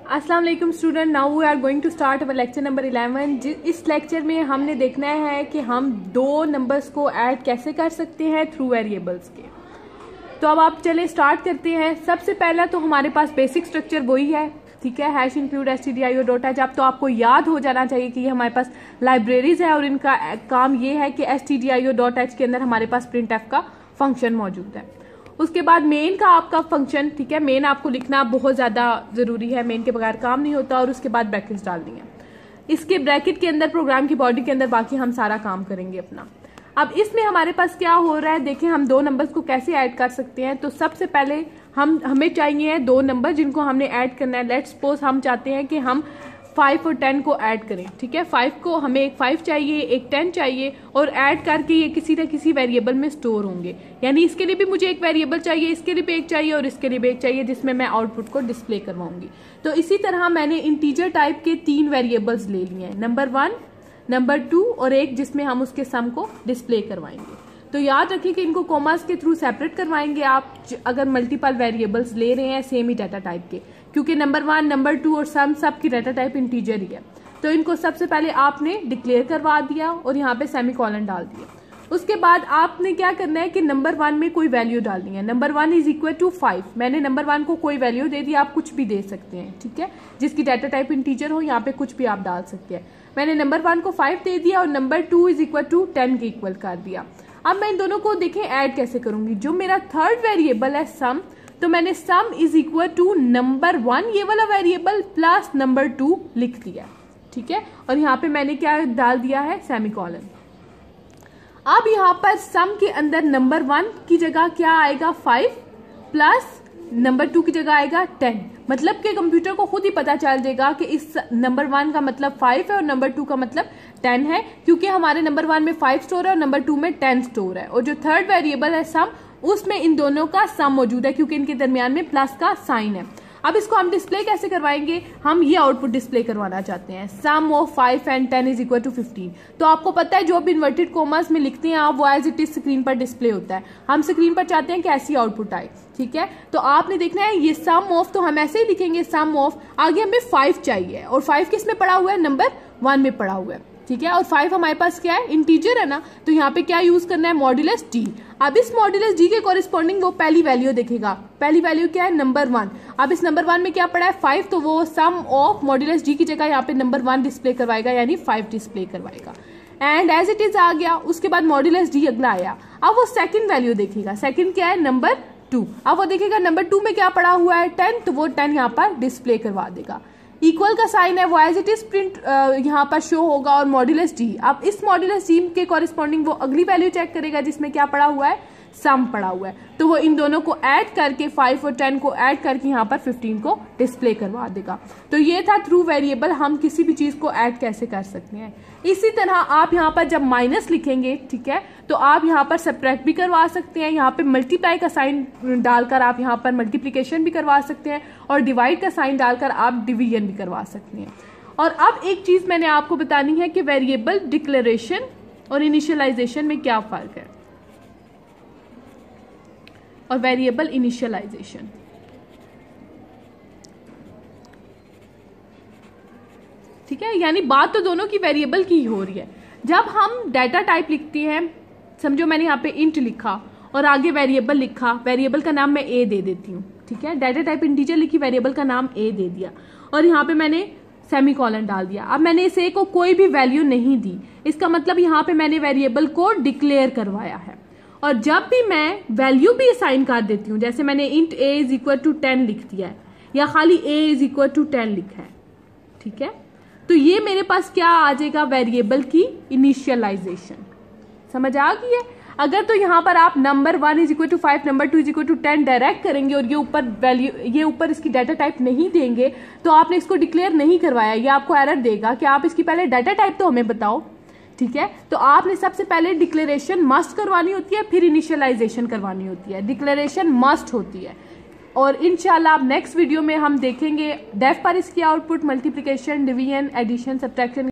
अस्सलाम वालेकुम student, now we are going to start our lecture number 11। इस lecture में हमने देखना है कि हम दो नंबर्स को ऐड कैसे कर सकते हैं थ्रू वेरिएबल्स के। तो अब आप चले स्टार्ट करते हैं। सबसे पहला तो हमारे पास बेसिक स्ट्रक्चर वही है, ठीक है, हैश इंक्लूड stdio.h। अब तो आपको याद हो जाना चाहिए कि ये हमारे पास लाइब्रेरीज है और इनका काम ये है कि stdio.h के अंदर हमारे पास printf का फंक्शन मौजूद है। उसके बाद मेन का आपका फंक्शन, ठीक है, मेन आपको लिखना बहुत ज़्यादा ज़रूरी है, मेन के बगैर काम नहीं होता। और उसके बाद ब्रैकेट्स डालनी है। इसके ब्रैकेट के अंदर प्रोग्राम की बॉडी के अंदर बाकी हम सारा काम करेंगे अपना। अब इसमें हमारे पास क्या हो रहा है, देखें हम दो नंबर्स को कैसे ऐड कर सकते हैं। तो सबसे पहले हमें चाहिए दो नंबर जिनको हमने ऐड करना है। लेट्स सपोज हम चाहते हैं कि हम 5 और 10 को ऐड करें, ठीक है। 5 को हमें एक 5 चाहिए, एक 10 चाहिए और ऐड करके ये किसी न किसी वेरिएबल में स्टोर होंगे। यानी इसके लिए भी मुझे एक वेरिएबल चाहिए, इसके लिए भी एक चाहिए और इसके लिए भी एक चाहिए, जिसमें मैं आउटपुट को डिस्प्ले करवाऊंगी। तो इसी तरह मैंने इंटीजर टाइप के 3 वेरिएबल्स ले लिए हैं, नंबर 1, नंबर 2 और एक जिसमें हम उसके सम को डिस्प्ले करवाएंगे। तो याद रखिए कि इनको कॉमास के थ्रू सेपरेट करवाएंगे आप अगर मल्टीपल वेरिएबल्स ले रहे हैं सेम ही डाटा टाइप के, क्योंकि नंबर 1, नंबर 2 और सम सब की डाटा टाइप इंटीजर ही है। तो इनको सबसे पहले आपने डिक्लेयर करवा दिया और यहाँ पे सेमीकोलन डाल दिया। उसके बाद आपने क्या करना है कि नंबर 1 में कोई वैल्यू डालनी है। Number 1 is equal to 5। मैंने नंबर 1 को कोई वैल्यू दे दी, आप कुछ भी दे सकते हैं, ठीक है, जिसकी डाटा टाइप इंटीजर हो, यहाँ पे कुछ भी आप डाल सकते हैं। मैंने नंबर 1 को 5 दे दिया और नंबर 2 इज इक्वल टू 10 के इक्वल कर दिया। अब मैं इन दोनों को देखें ऐड कैसे करूंगी। जो मेरा थर्ड वेरिएबल है सम, तो मैंने sum is equal to number 1 ये वाला वेरिएबल प्लस नंबर 2 लिख दिया, ठीक है। और यहाँ पे मैंने क्या डाल दिया है, सेमीकोलन। अब यहाँ पर सम के अंदर नंबर 1 की जगह क्या आएगा, 5 प्लस नंबर 2 की जगह आएगा 10। मतलब कि कंप्यूटर को खुद ही पता चल जाएगा कि इस नंबर 1 का मतलब 5 है और नंबर 2 का मतलब 10 है, क्योंकि हमारे नंबर 1 में 5 स्टोर है और नंबर 2 में 10 स्टोर है। और जो थर्ड वेरिएबल है सम, उसमें इन दोनों का सम मौजूद है क्योंकि इनके दरमियान में प्लस का साइन है। अब इसको हम डिस्प्ले कैसे करवाएंगे, हम ये आउटपुट डिस्प्ले करवाना चाहते हैं, sum of 5 and 10 is equal to 15। तो आपको पता है जो भी इन्वर्टेड कोमास में लिखते हैं आप, वो एज इट इज स्क्रीन पर डिस्प्ले होता है। हम स्क्रीन पर चाहते हैं कि ऐसी आउटपुट आए, ठीक है। तो आपने देखना है ये सम ऑफ, तो हम ऐसे ही लिखेंगे सम ऑफ, आगे हमें 5 चाहिए और 5 किस में पड़ा हुआ है, नंबर 1 में पड़ा हुआ है, ठीक है। और 5 हमारे पास क्या है, इंटीजर है ना, तो यहाँ पे क्या यूज करना है, मॉड्यूलस डी। अब इस मॉड्यूलस डी के कॉरेस्पॉन्डिंग वो पहली वैल्यू देखेगा। पहली वैल्यू क्या है, नंबर 1। अब इस नंबर 1 में क्या पड़ा है, 5, तो वो सम ऑफ मॉड्यूलस डी की जगह यहाँ पे नंबर 1 डिस्प्ले करवाएगा, यानी 5 डिस्प्ले करवाएगा। एंड एज इट इज आ गया। उसके बाद मॉड्यूलस डी अगला आया। अब वो सेकंड वैल्यू देखेगा, सेकंड क्या है, नंबर 2। अब वो देखेगा नंबर 2 में क्या पड़ा हुआ है, 10, तो वो 10 यहाँ पर डिस्प्ले करवा देगा। इक्वल का साइन है वो एज इट इज प्रिंट यहाँ पर शो होगा और मॉड्यूलस डी। अब इस मॉड्यूलस डी के कॉरेस्पॉन्डिंग वो अगली वैल्यू चेक करेगा जिसमें क्या पड़ा हुआ है, सम पड़ा हुआ है। तो वो इन दोनों को ऐड करके 5 और 10 को ऐड करके यहाँ पर 15 को डिस्प्ले करवा देगा। तो ये था थ्रू वेरिएबल हम किसी भी चीज को ऐड कैसे कर सकते हैं। इसी तरह आप यहाँ पर जब माइनस लिखेंगे, ठीक है, तो आप यहाँ पर सब्ट्रैक्ट भी करवा सकते हैं। यहाँ पे मल्टीप्लाई का साइन डालकर आप यहाँ पर मल्टीप्लिकेशन भी करवा सकते हैं और डिवाइड का साइन डालकर आप डिवीजन भी करवा सकते हैं। और अब एक चीज मैंने आपको बतानी है कि वेरिएबल डिक्लेरेशन और इनिशियलाइजेशन में क्या फर्क है, और वेरिएबल इनिशियलाइजेशन, ठीक है। यानी बात तो दोनों की वेरिएबल की ही हो रही है। जब हम डाटा टाइप लिखते हैं, समझो मैंने यहाँ पे इंट लिखा और आगे वेरिएबल लिखा, वेरिएबल का नाम मैं ए दे देती हूँ, ठीक है। डाटा टाइप इंटीजर लिखी, वेरिएबल का नाम ए दे दिया और यहाँ पे मैंने सेमीकोलन डाल दिया। अब मैंने इस ए को कोई भी वैल्यू नहीं दी, इसका मतलब यहाँ पे मैंने वेरिएबल को डिक्लेयर करवाया है। और जब भी मैं वैल्यू भी असाइन कर देती हूँ, जैसे मैंने int A is equal to 10 लिख दिया है या खाली ए इज इक्वल टू 10 लिखा है, ठीक है, तो ये मेरे पास क्या आ जाएगा, वेरिएबल की इनिशियलाइजेशन। समझ आ गई है। अगर तो यहाँ पर आप number 1 is equal to 5, number 2 is equal to 10 direct करेंगे और ये ऊपर वैल्यू, ये ऊपर इसकी डाटा टाइप नहीं देंगे, तो आपने इसको डिक्लेयर नहीं करवाया, ये आपको एरर देगा कि आप इसकी पहले डाटा टाइप तो हमें बताओ, ठीक है। तो आपने सबसे पहले डिक्लेरेशन मस्ट करवानी होती है, फिर इनिशियलाइजेशन करवानी होती है। डिक्लेरेशन मस्ट होती है और इंशाल्लाह अब नेक्स्ट वीडियो में हम देखेंगे डेफ पर इसकी output, multiplication, division, addition, subtraction